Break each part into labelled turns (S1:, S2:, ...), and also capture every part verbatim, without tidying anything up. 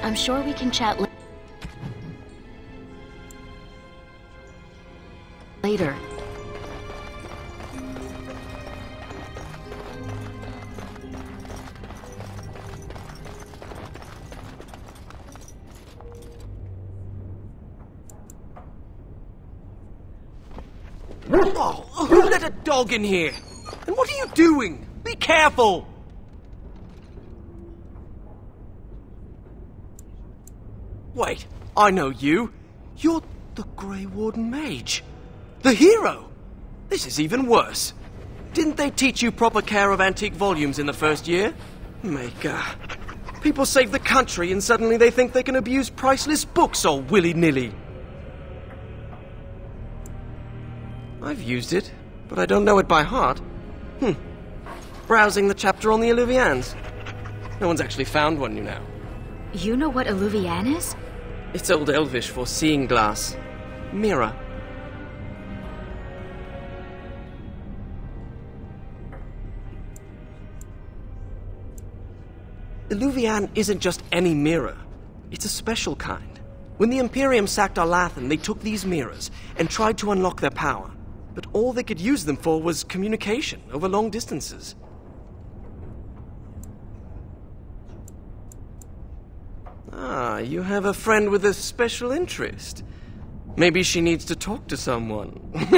S1: I'm sure we can chat la- later.
S2: Oh, who let a dog in here? And what are you doing? Be careful! Wait, I know you. You're the Grey Warden Mage. The hero! This is even worse. Didn't they teach you proper care of antique volumes in the first year? Maker. People save the country and suddenly they think they can abuse priceless books all willy-nilly. I've used it, but I don't know it by heart. Hmm. Browsing the chapter on the Illuvians. No one's actually found one, you know.
S1: You know what Illuvian is?
S2: It's Old Elvish for seeing glass. Mirror. Illuvian isn't just any mirror. It's a special kind. When the Imperium sacked Arlathan, they took these mirrors and tried to unlock their power. But all they could use them for was communication over long distances. Ah, you have a friend with a special interest. Maybe she needs to talk to someone.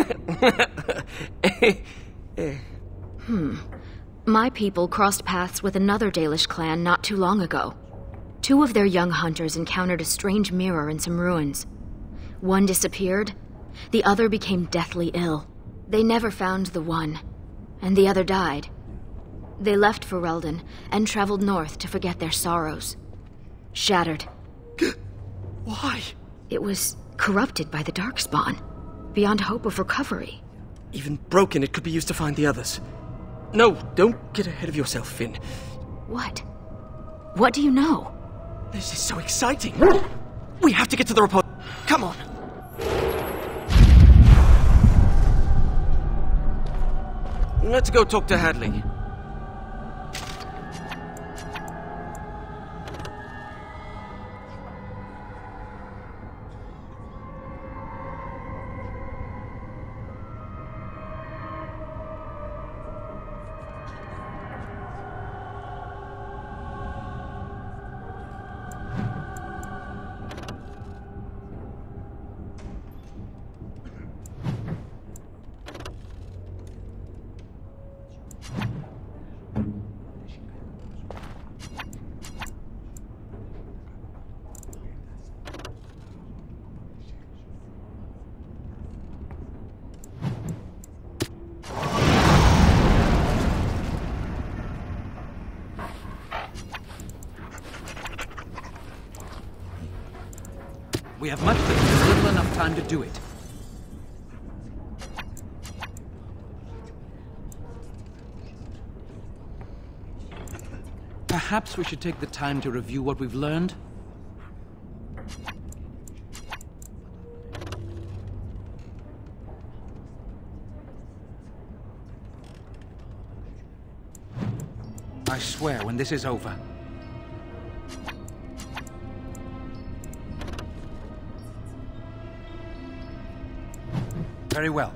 S1: Hmm. My people crossed paths with another Dalish clan not too long ago. Two of their young hunters encountered a strange mirror in some ruins. One disappeared, the other became deathly ill. They never found the one, and the other died. They left Ferelden and traveled north to forget their sorrows. Shattered.
S2: Why?
S1: It was corrupted by the Darkspawn, beyond hope of recovery.
S2: Even broken, it could be used to find the others. No, don't get ahead of yourself, Finn.
S1: What? What do you know?
S2: This is so exciting. We have to get to the report. Come on. Let's go talk to Hadley.
S3: We have much, but there's little enough time to do it. Perhaps we should take the time to review what we've learned? I swear, when this is over, very well.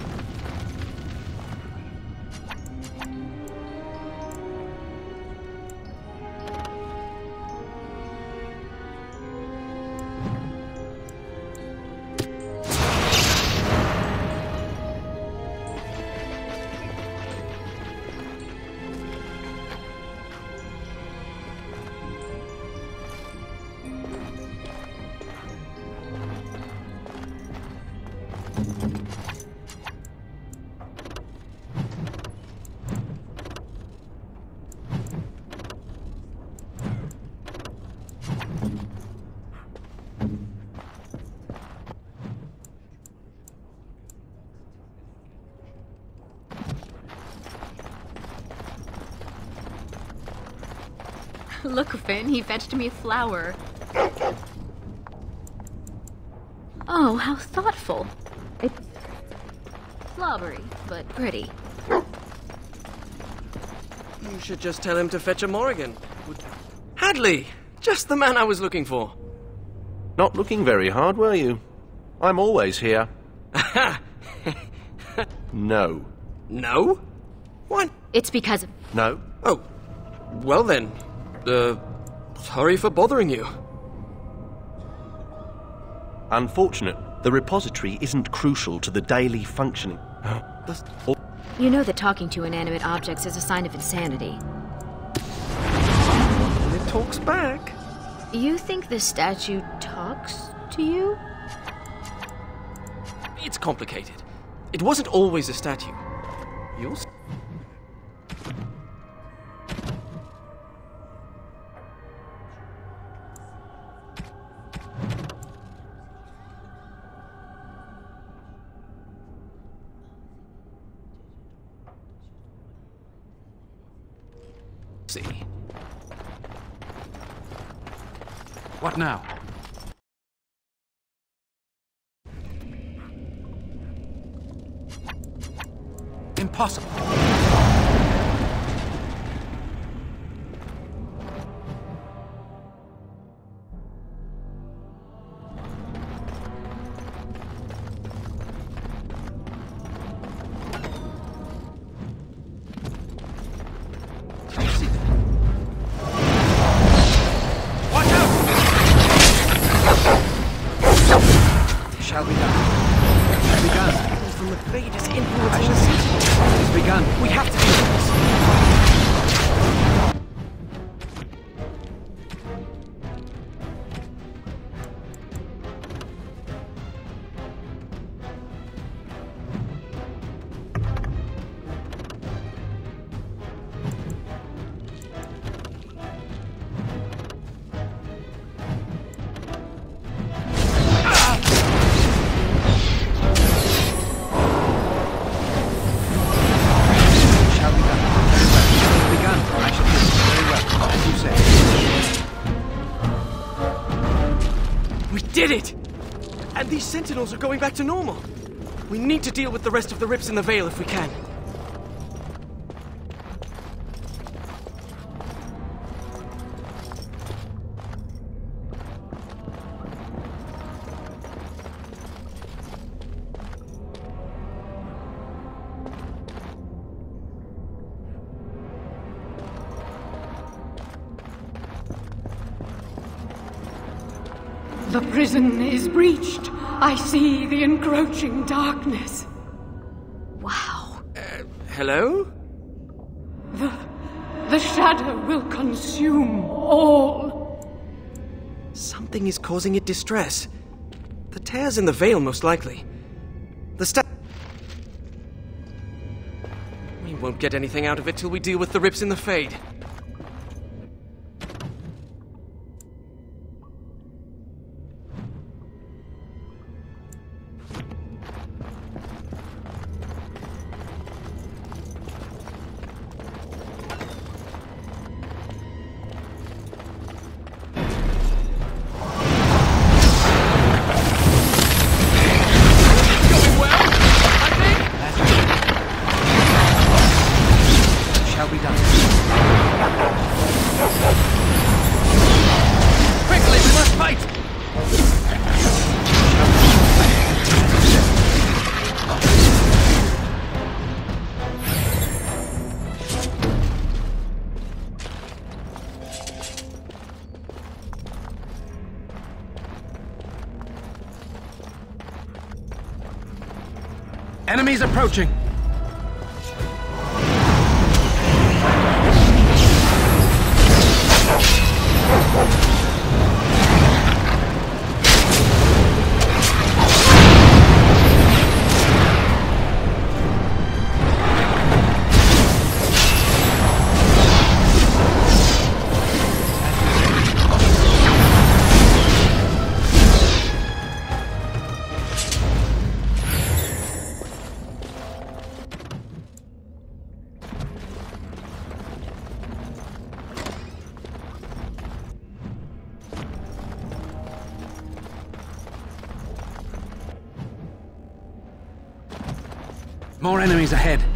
S1: Look, Finn, he fetched me a flower. Oh, how thoughtful. It's slobbery, but pretty.
S2: You should just tell him to fetch a Morrigan. Hadley! Just the man I was looking for.
S4: Not looking very hard, were you? I'm always here. No.
S2: No? What?
S1: It's because of...
S4: No.
S2: Oh, well then. Uh, sorry for bothering you.
S4: Unfortunate. The repository isn't crucial to the daily functioning. Oh,
S1: You know that talking to inanimate objects is a sign of insanity.
S2: It talks back.
S1: You think this statue talks to you?
S2: It's complicated. It wasn't always a statue. You'll s- see.
S3: What now? Impossible. Shall be done. It's begun.
S2: From the fade is influencing the city.
S3: It's begun.
S2: We have to deal with this. Did it! And these sentinels are going back to normal. We need to deal with the rest of the rips in the Veil if we can.
S5: The prison is breached. I see the encroaching darkness.
S1: Wow.
S2: Uh, hello?
S5: The... the shadow will consume all.
S2: Something is causing it distress. The tears in the Veil, most likely. The sta- We won't get anything out of it till we deal with the rips in the Fade.
S3: Enemies approaching! More enemies ahead.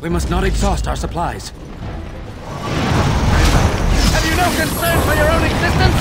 S3: We must not exhaust our supplies. Have you no concern for your own existence?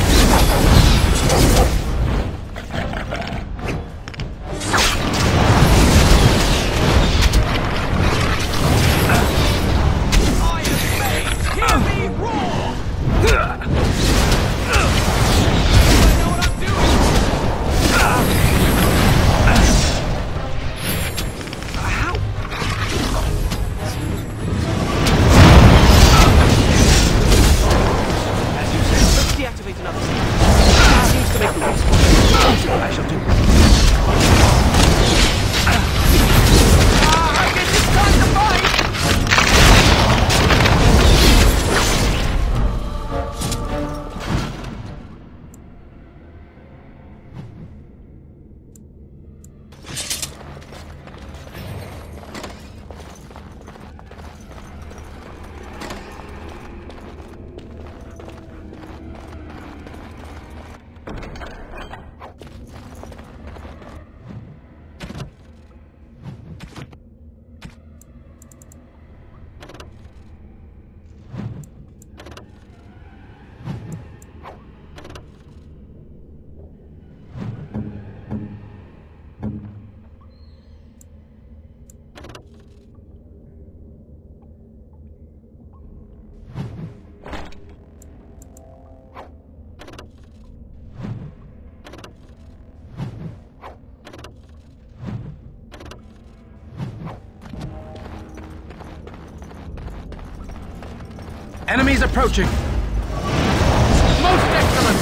S3: Enemies approaching! Most excellent!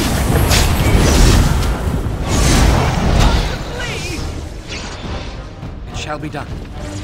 S3: It shall be done.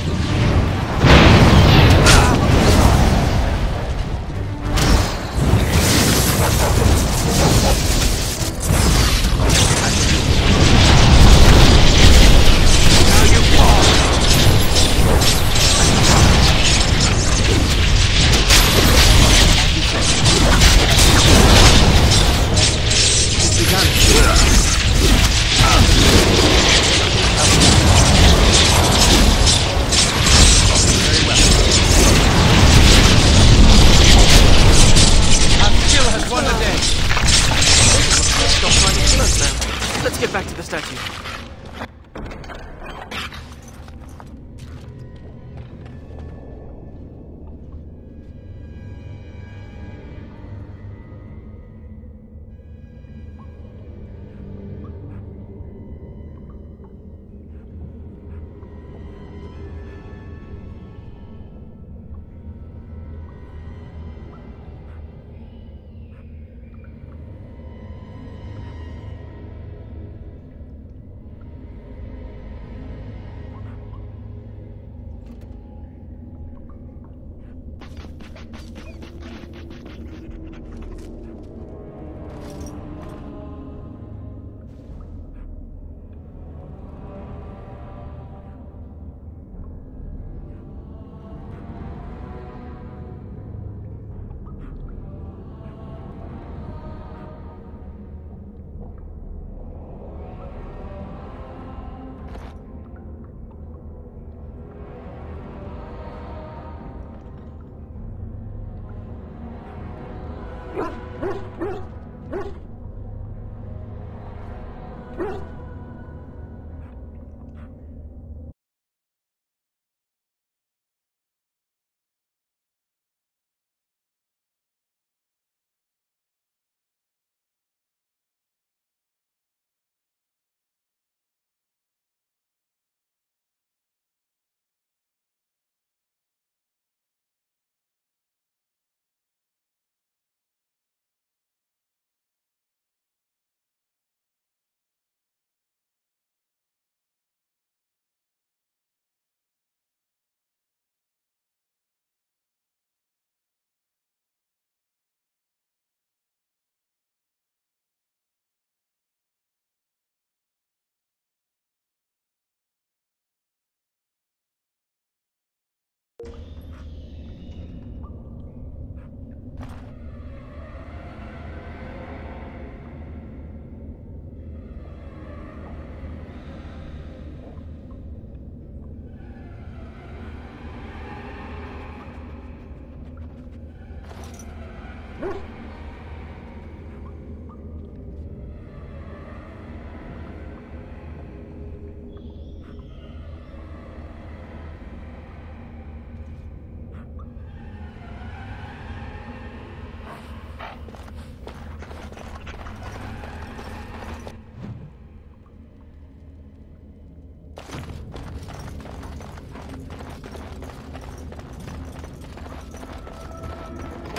S2: Let's get back to the statue.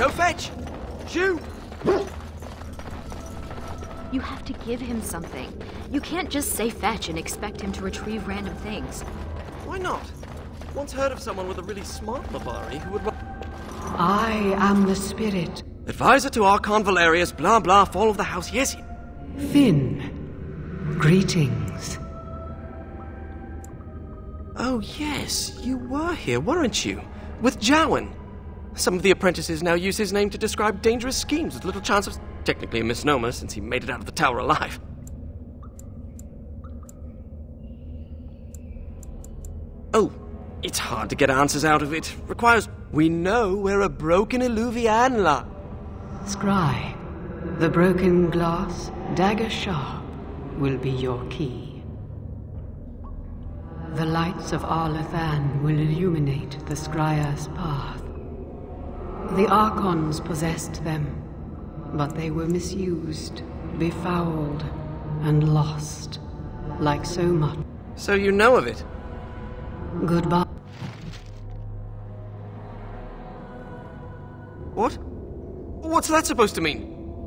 S2: Go fetch! Shoot!
S1: You have to give him something. You can't just say fetch and expect him to retrieve random things.
S2: Why not? Once heard of someone with a really smart Mabari who would...
S5: I am the spirit.
S2: Advisor to Archon Valerius, blah blah, fall of the house, yes.
S5: Finn, greetings.
S2: Oh yes, you were here, weren't you? With Jowan. Some of the apprentices now use his name to describe dangerous schemes with little chance of... Technically a misnomer, since he made it out of the tower alive. Oh, it's hard to get answers out of it. Requires... We know where a broken Eluvian lies.
S5: Scry, the broken glass, dagger sharp, will be your key. The lights of Arlathan will illuminate the Scryer's path. The Archons possessed them, but they were misused, befouled, and lost, like so much.
S2: So you know of it?
S5: Goodbye.
S2: What? What's that supposed to mean?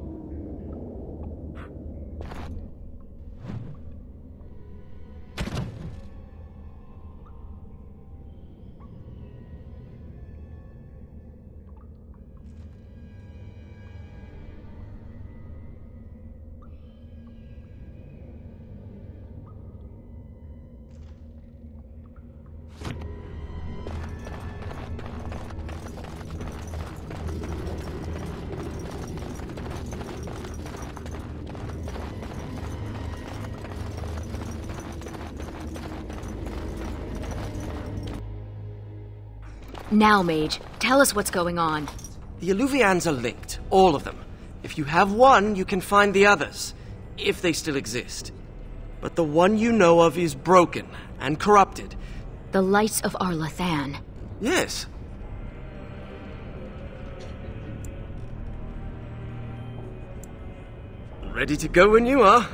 S1: Now, Mage, tell us what's going on.
S2: The Eluvians are linked, all of them. If you have one, you can find the others, if they still exist. But the one you know of is broken and corrupted.
S1: The lights of Arlathan.
S2: Yes. Ready to go when you are.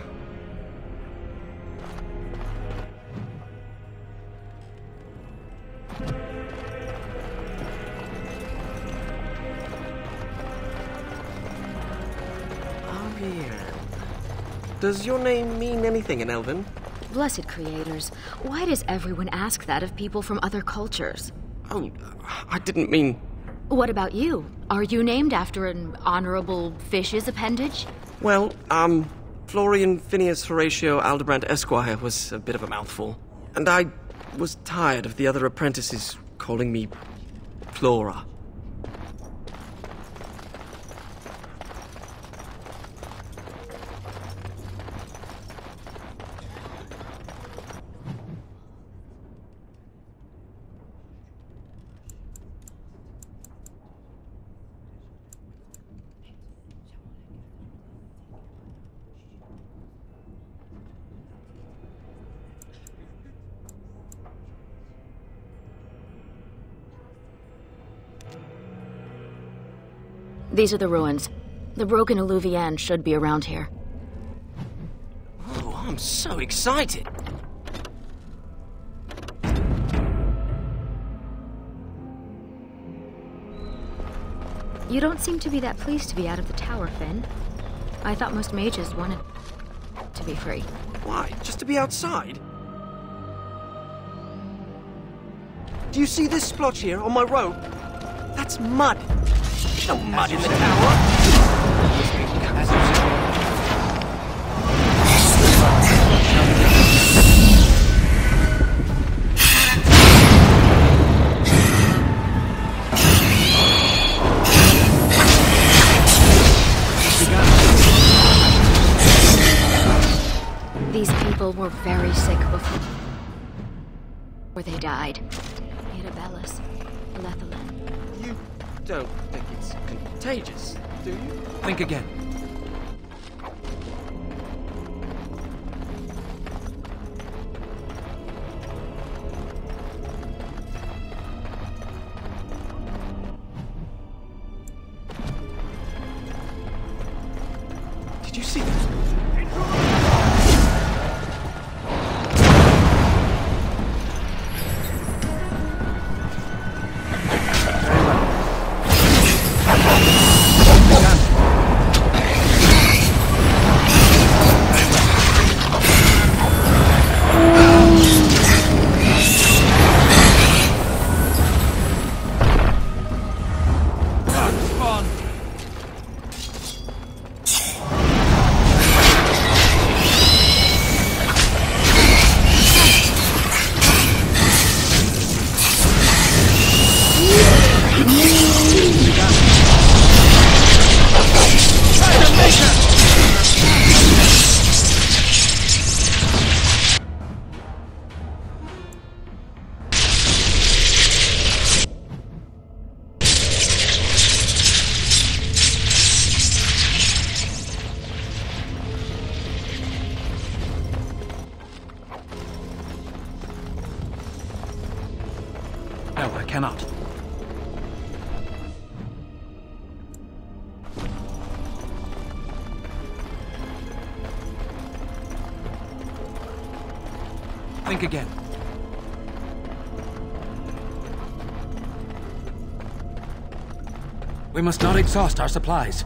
S2: Does your name mean anything in Elven?
S1: Blessed creators, why does everyone ask that of people from other cultures?
S2: Oh, I didn't mean...
S1: What about you? Are you named after an honorable fish's appendage?
S2: Well, um, Florian Phineas Horatio Aldebrandt Esquire was a bit of a mouthful. And I was tired of the other apprentices calling me Flora.
S1: These are the ruins. The broken Eluvian should be around here.
S2: Oh, I'm so excited.
S1: You don't seem to be that pleased to be out of the tower, Finn. I thought most mages wanted to be free.
S2: Why? Just to be outside? Do you see this splotch here on my robe? That's mud. No mud in the tower.
S1: These people were very sick before where they died. Mirabellus, Lethalin.
S2: You don't think it's contagious, do you?
S3: Think again.
S2: Did you see that?
S3: Very well. cannot. Think again. We must not exhaust our supplies.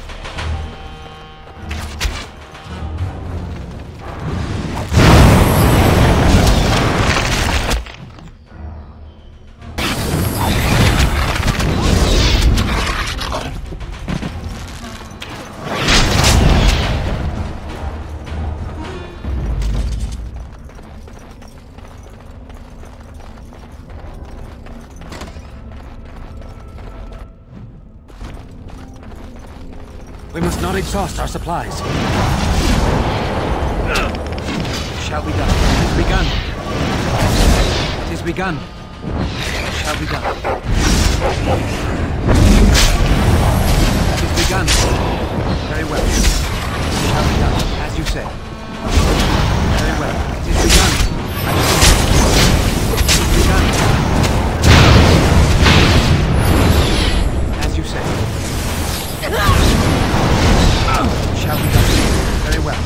S3: We must not exhaust our supplies.
S2: Shall be done.
S3: It is begun. It is begun.
S2: Shall be done.
S3: It is begun.
S2: Very well.
S3: Shall be done, as you say. Very well. It is begun. It is begun. As you say. Shall be done. Very well.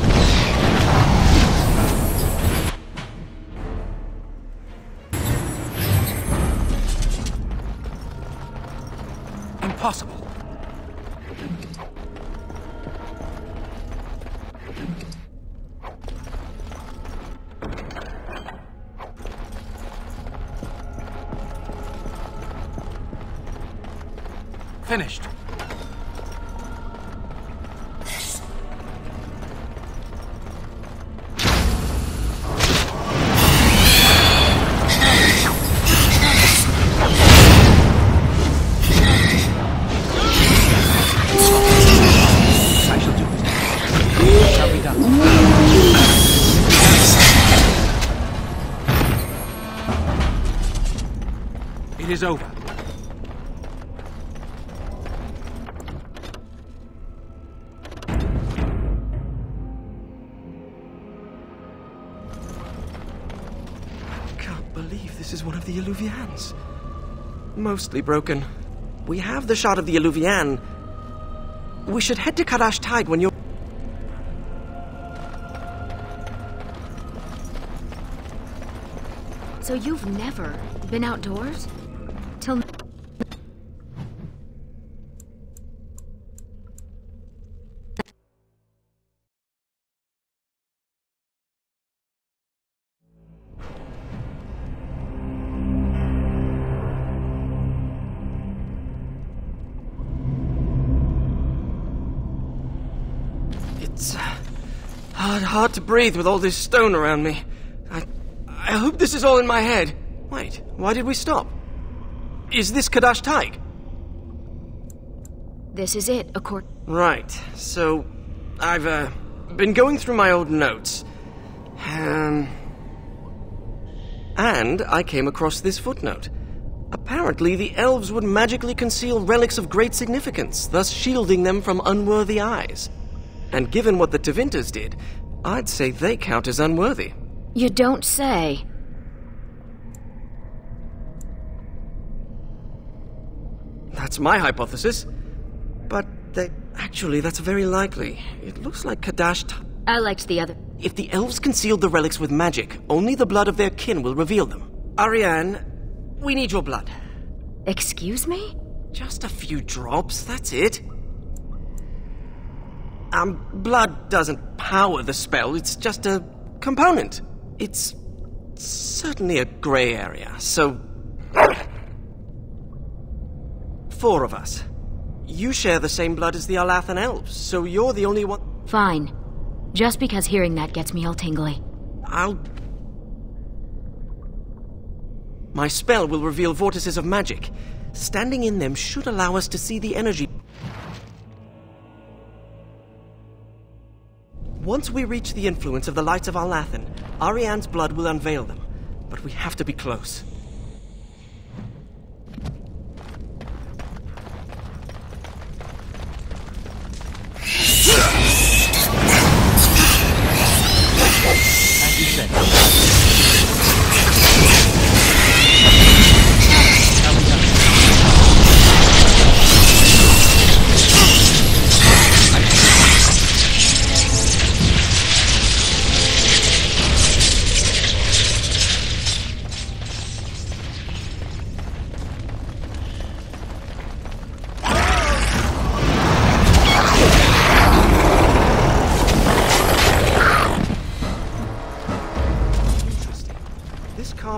S3: Impossible. Finished. It is over.
S2: I can't believe this is one of the Eluvians. Mostly broken. We have the shot of the Eluvian. We should head to Kadash Tide when you're...
S1: So you've never been outdoors? Till...
S2: It's uh, hard, hard to breathe with all this stone around me. I, I hope this is all in my head. Wait, why did we stop? Is this Kadash Tide?
S1: This is it, accord...
S2: Right, so I've uh, been going through my old notes. Um, and I came across this footnote. Apparently, the elves would magically conceal relics of great significance, thus shielding them from unworthy eyes. And given what the Tevinter did, I'd say they count as unworthy.
S1: You don't say.
S2: That's my hypothesis. But they, actually, that's very likely. It looks like Kadash... T-
S1: I liked the other.
S2: if the elves concealed the relics with magic, only the blood of their kin will reveal them. Ariane, we need your blood.
S1: Excuse me?
S2: Just a few drops, that's it. Um, blood doesn't power the spell, it's just a component. It's certainly a grey area, so... Four of us. You share the same blood as the Alathan elves, so you're the only one...
S1: Fine. Just because hearing that gets me all tingly.
S2: I'll... My spell will reveal vortices of magic. Standing in them should allow us to see the energy... Once we reach the influence of the lights of Alathan, Ariane's blood will unveil them. But we have to be close.
S3: As you said.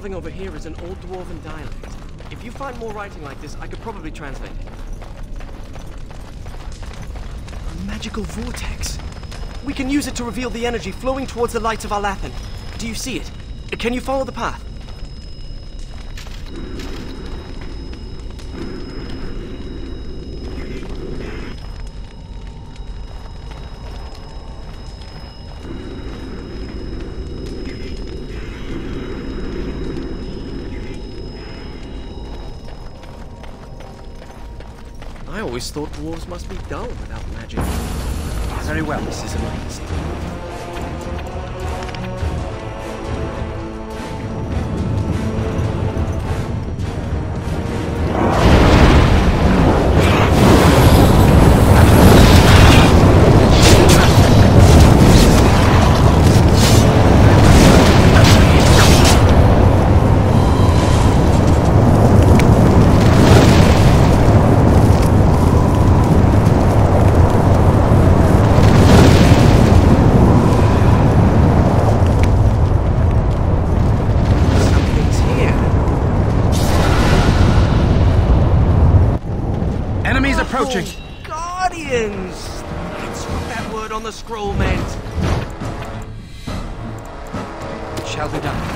S2: carving over here is an old dwarven dialect. If you find more writing like this, I could probably translate it. A magical vortex. We can use it to reveal the energy flowing towards the lights of Alathan. Do you see it? Can you follow the path? I always thought dwarves must be dull without magic.
S3: Very well.
S2: This is amazing.
S3: Approaching.
S2: Oh, Guardians! That's what that word on the scroll meant.
S3: It shall be done.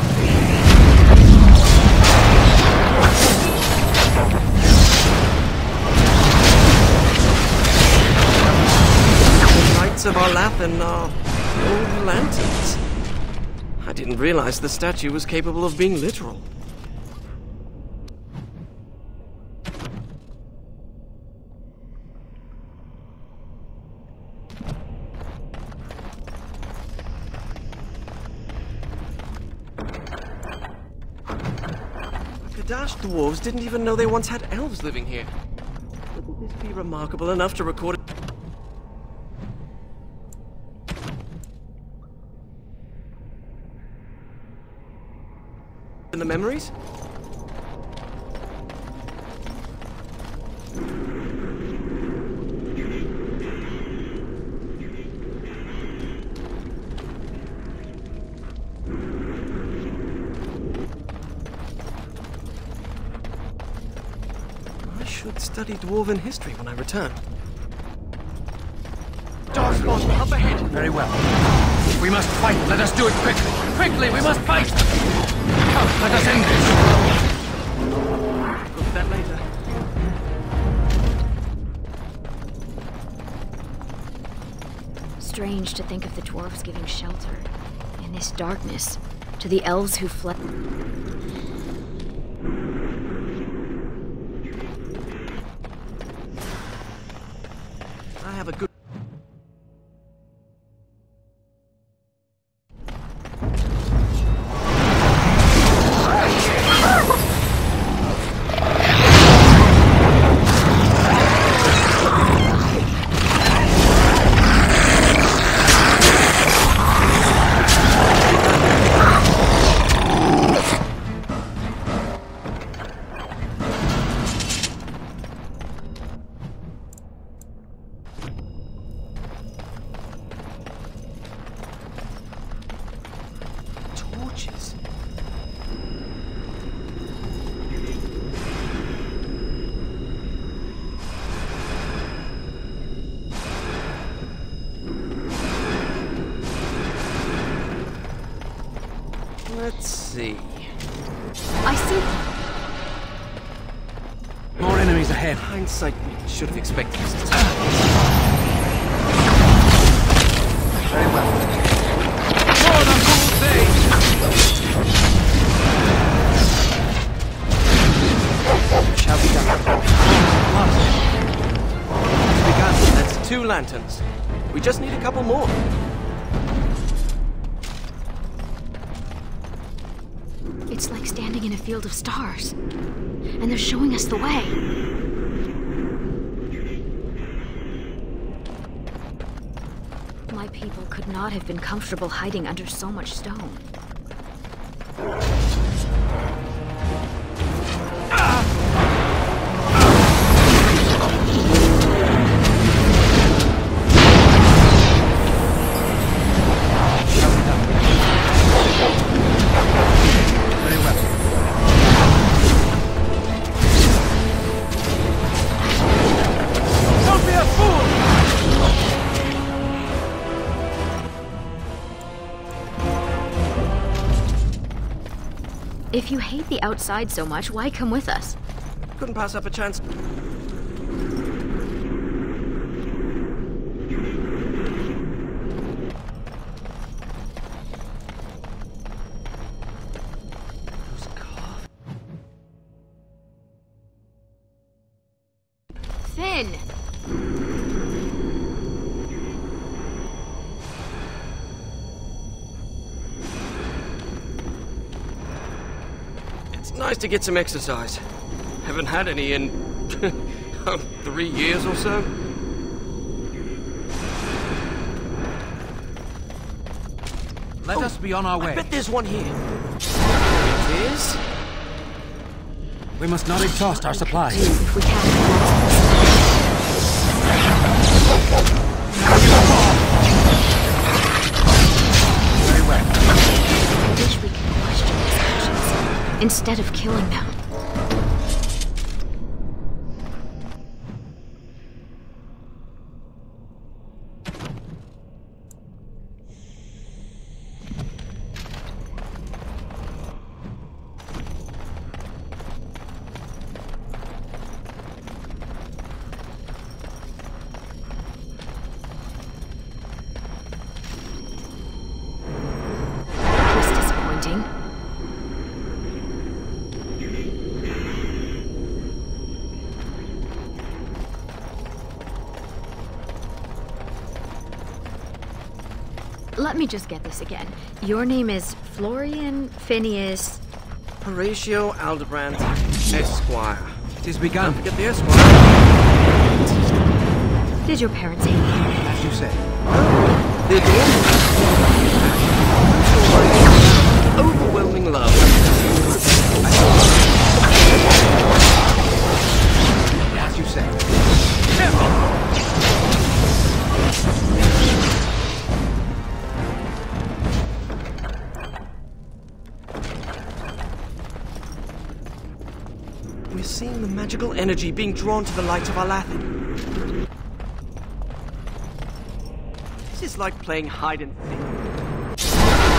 S2: The Knights of Alathan are old lanterns. I didn't realize the statue was capable of being literal. Kadash dwarves didn't even know they once had elves living here. But would this be remarkable enough to record it? In the memories? I should study dwarven history when I return. Dark spot up ahead!
S3: Very well. We must fight. Let us do it quickly. Quickly, we must fight! Come, let us end this!
S2: Look at that later.
S1: Strange to think of the dwarves giving shelter in this darkness to the elves who fled.
S2: I have a good... torches. Let's see.
S1: I see.
S3: More enemies ahead.
S2: Hindsight, we should have expected this.
S3: Very well. For the full day! Shall be done.
S2: It's begun. That's two lanterns. We just need a couple more.
S1: It's like standing in a field of stars. And they're showing us the way. My people could not have been comfortable hiding under so much stone.
S3: Very well.
S1: If you hate the outside so much, why come with us?
S2: Couldn't pass up a chance.
S1: Finn!
S2: It's nice to get some exercise. Haven't had any in oh, three years or so.
S3: Let
S2: Oh,
S3: us be on our way.
S2: I bet there's one here. It is?
S3: We must not exhaust our supplies.
S1: If we can't
S3: Very well.
S1: I wish we could question his actions instead of killing them. Let me just get this again. Your name is Florian Phineas...
S2: Horatio Aldebrand, Esquire.
S3: It is begun.
S2: Don't forget the Esquire.
S1: Did your parents hate you?
S3: As you say.
S2: They did. Overwhelming love.
S3: As you say.
S2: We're seeing the magical energy being drawn to the light of Alathan. This is like playing hide and seek.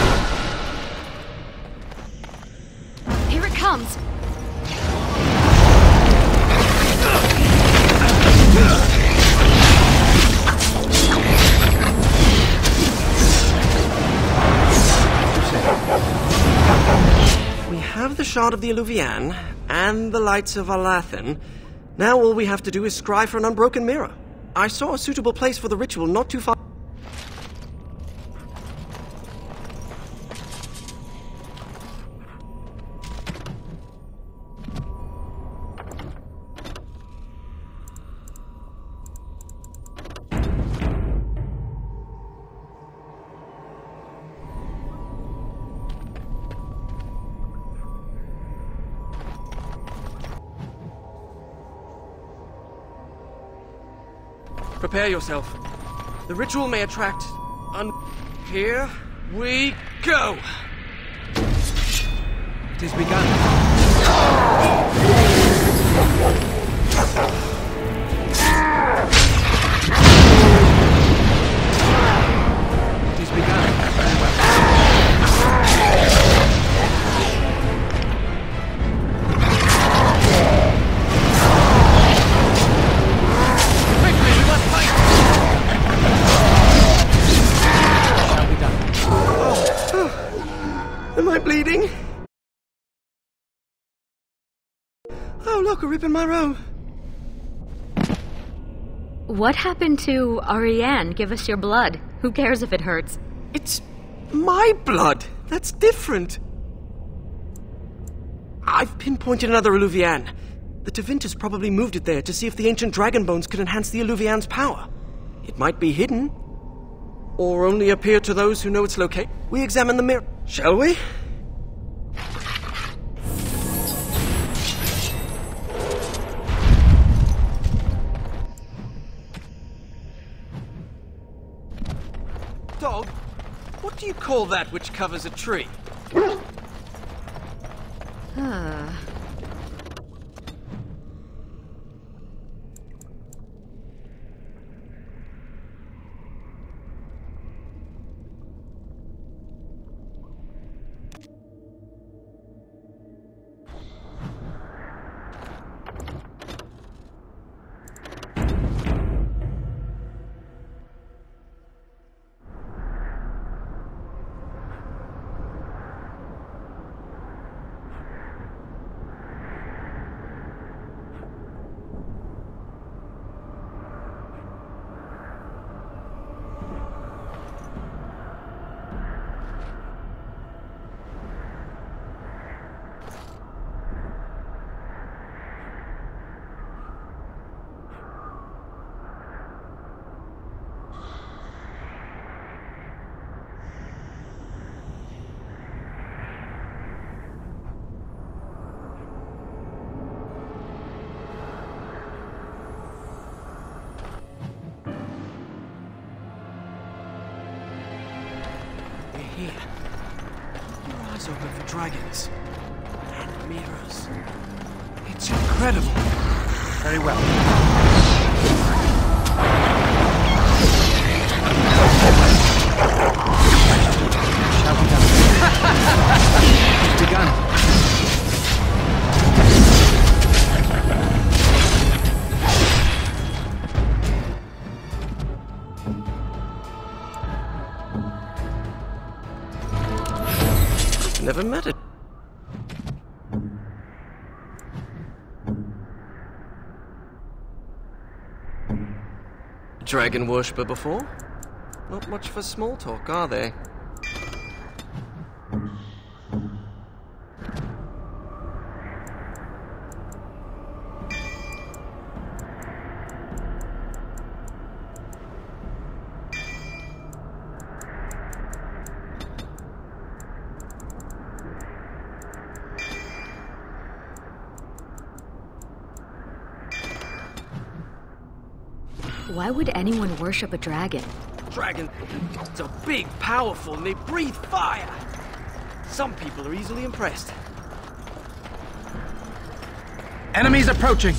S1: Here it comes!
S2: We have the shard of the Eluvian and the lights of Alathan. Now all we have to do is scry for an unbroken mirror. I saw a suitable place for the ritual not too far. Prepare yourself. The ritual may attract un... Here we go!
S3: It is begun. It is begun. Very well.
S2: Am I bleeding? Oh, look, a rip in my robe.
S1: What happened to Ariane? Give us your blood. Who cares if it hurts?
S2: It's my blood. That's different. I've pinpointed another Eluvian. The Tevintus probably moved it there to see if the ancient dragon bones could enhance the Eluvian's power. It might be hidden, or only appear to those who know its location. We examine the mirror, shall we? Dog, what do you call that which covers a tree?
S1: Huh.
S2: here. Keep your eyes open for dragons. And mirrors. It's incredible.
S3: Very well. Shall be done. It's begun.
S2: Never met it. Dragon worshipper before? Not much for small talk, are they?
S1: Why would anyone worship a dragon?
S2: Dragons are big, powerful, and they breathe fire. Some people are easily impressed.
S3: Enemies approaching.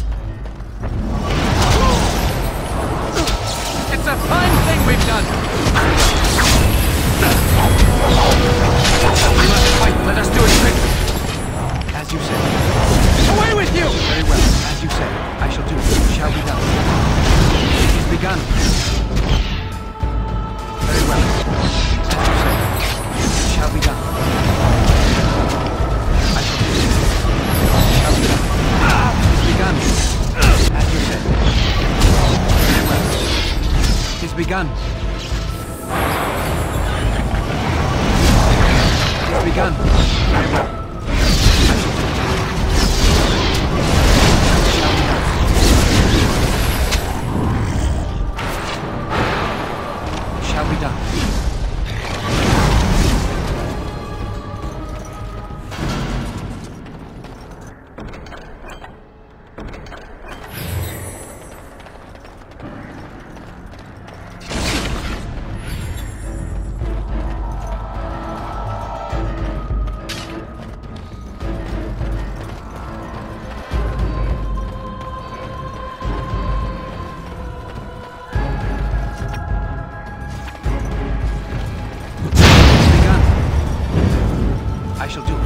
S3: It's a fine thing we've done. We must fight. Let us do it quickly. As you say. Away with you! Very well. As you say. I shall do it. Shall be done. It is begun. Very well. As you say. It shall be done. I shall do it. Shall be done. It is begun. As you say. Very well. It is begun. It is begun. Very well. Shall be done. I shall do it.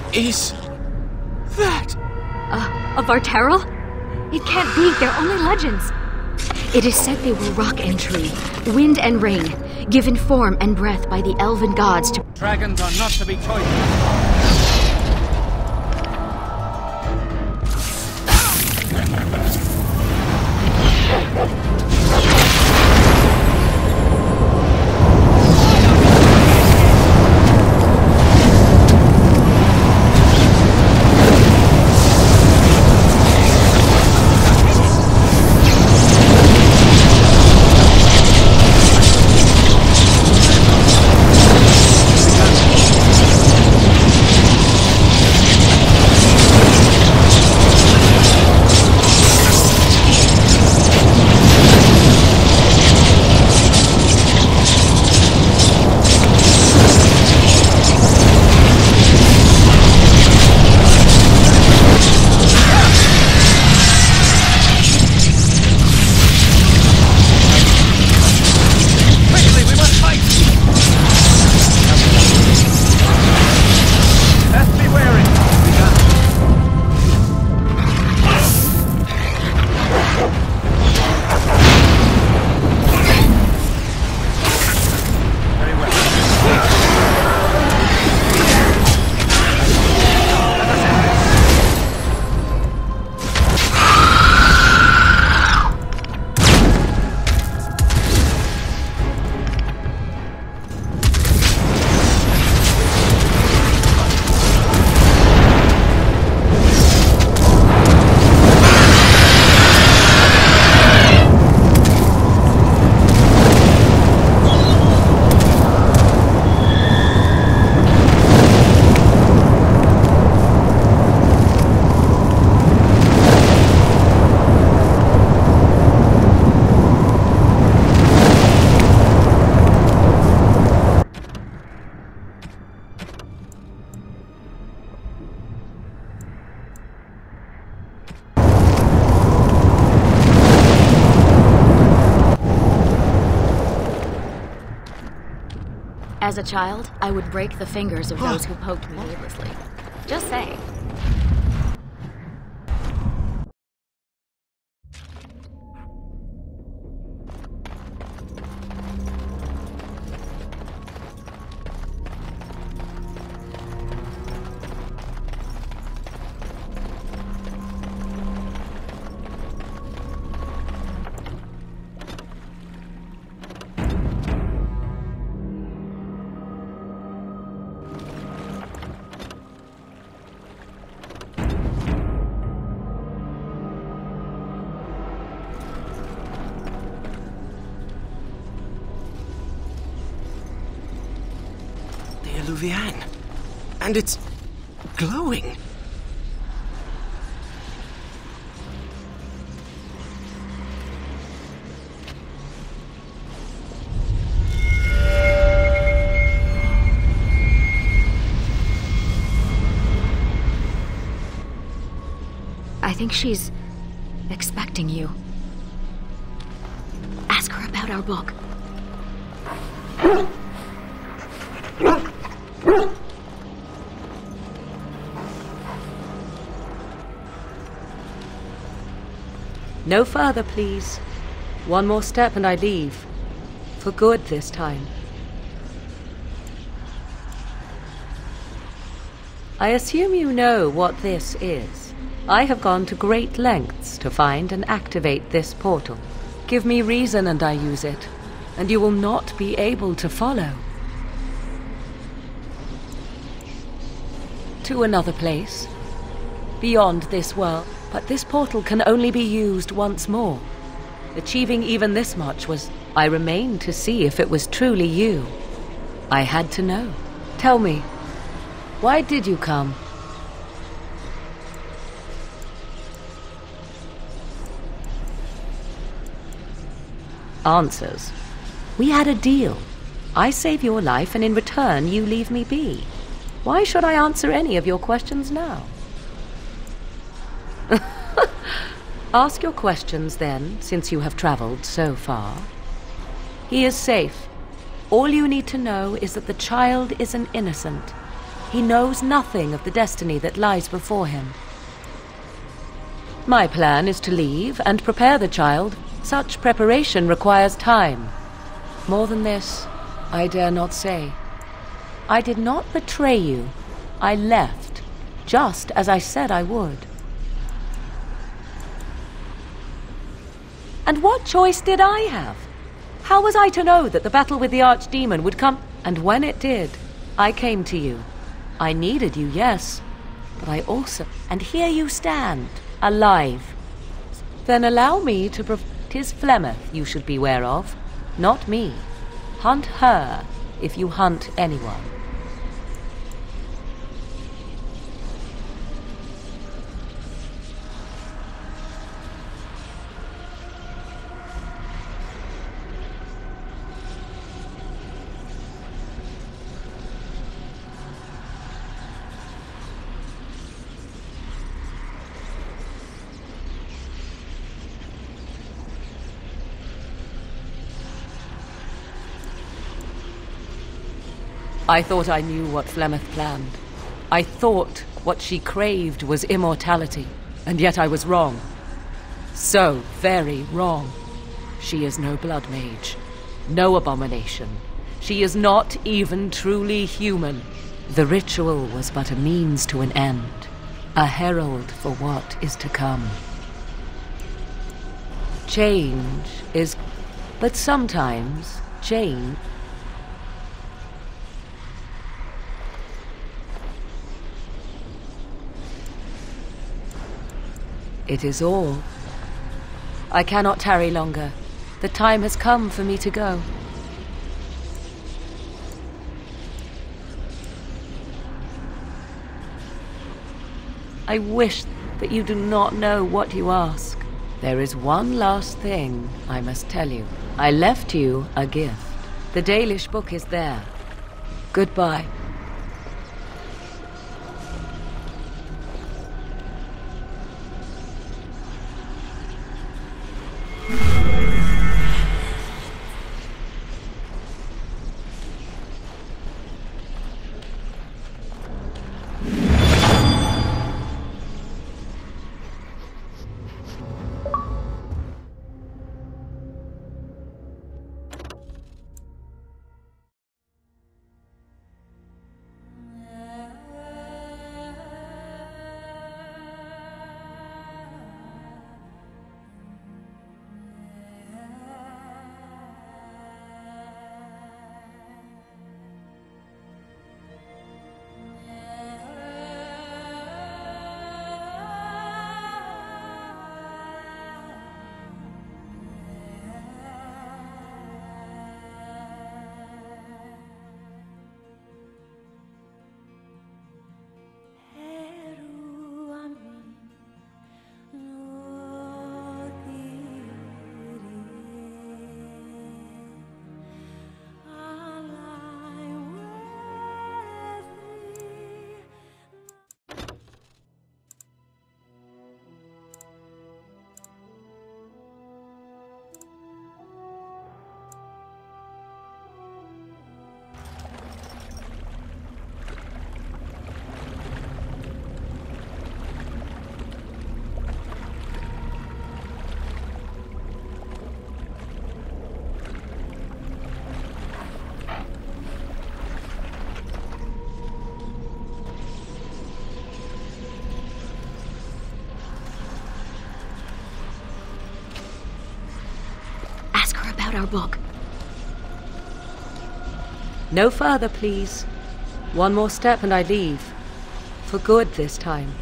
S2: is that?
S1: Uh, of Varteril? It can't be, they're only legends. It is said they were rock and tree, wind and rain, given form and breath by the elven gods to...
S3: Dragons are not to be toyed with.
S1: As a child, I would break the fingers of those who poked me needlessly. Just saying.
S2: Eluvian. And it's glowing.
S1: I think she's expecting you. Ask her about our book.
S6: No further, please. One more step and I leave. For good this time. I assume you know what this is. I have gone to great lengths to find and activate this portal. Give me reason and I use it, and you will not be able to follow. To another place, beyond this world, but this portal can only be used once more. Achieving even this much was... I remained to see if it was truly you. I had to know. Tell me, why did you come? Answers. We had a deal. I save your life and in return you leave me be. Why should I answer any of your questions now? Ask your questions then, since you have traveled so far. He is safe. All you need to know is that the child is an innocent. He knows nothing of the destiny that lies before him. My plan is to leave and prepare the child. Such preparation requires time. More than this, I dare not say. I did not betray you. I left, just as I said I would. And what choice did I have? How was I to know that the battle with the Archdemon would come? And when it did, I came to you. I needed you, yes, but I also... And here you stand, alive. Then allow me to prov... 'Tis Flemeth you should beware of, not me. Hunt her if you hunt anyone. I thought I knew what Flemeth planned. I thought what she craved was immortality, and yet I was wrong. So very wrong. She is no blood mage, no abomination. She is not even truly human. The ritual was but a means to an end, a herald for what is to come. Change is... but sometimes change... It is all. I cannot tarry longer. The time has come for me to go. I wish that you do not know what you ask. There is one last thing I must tell you. I left you a gift. The Dalish book is there. Goodbye.
S1: Our book.
S6: No further, please. One more step and I leave. For good this time.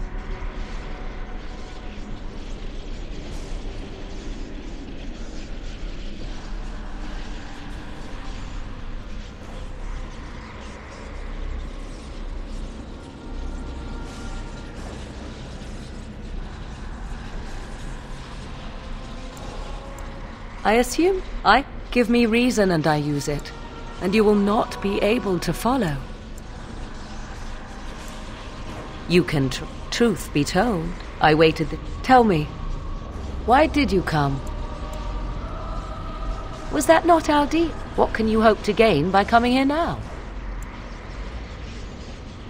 S6: I assume I give me reason and I use it, and you will not be able to follow. You can tr truth be told. I waited. The Tell me, why did you come? Was that not our deal? What can you hope to gain by coming here now?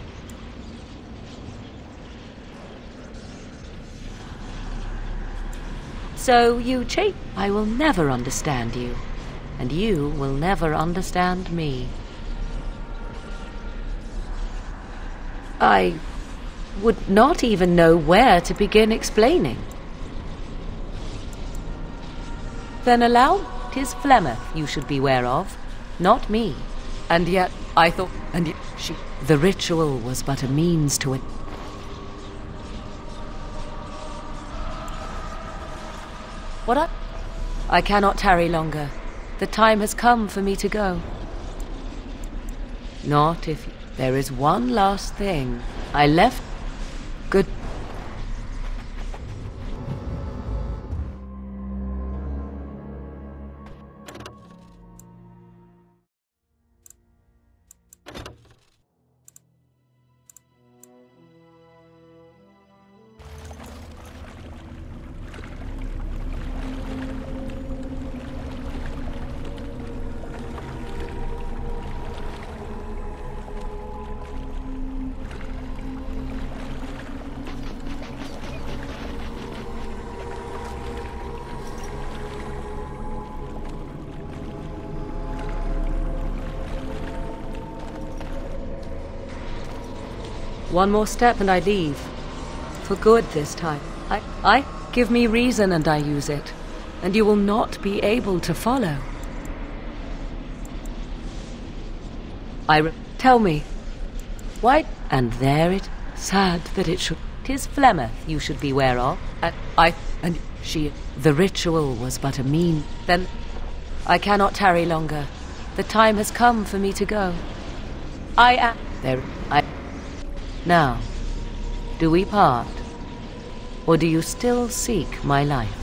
S6: So you cha- I will never understand you, and you will never understand me. I would not even know where to begin explaining. Then allow 'tis Flemeth you should beware of, not me. And yet I thought, and yet she, the ritual was but a means to it. What I, I cannot tarry longer. The time has come for me to go. Not if there is one last thing. I left. Good. One more step and I leave. For good this time. I, I give me reason and I use it. And you will not be able to follow. I re- tell me. Why? And there it, sad that it should. 'Tis Flemeth you should beware of. And I, and she, the ritual was but a mean. Then, I cannot tarry longer. The time has come for me to go. I am, there, I... Now, do we part? Or do you still seek my life?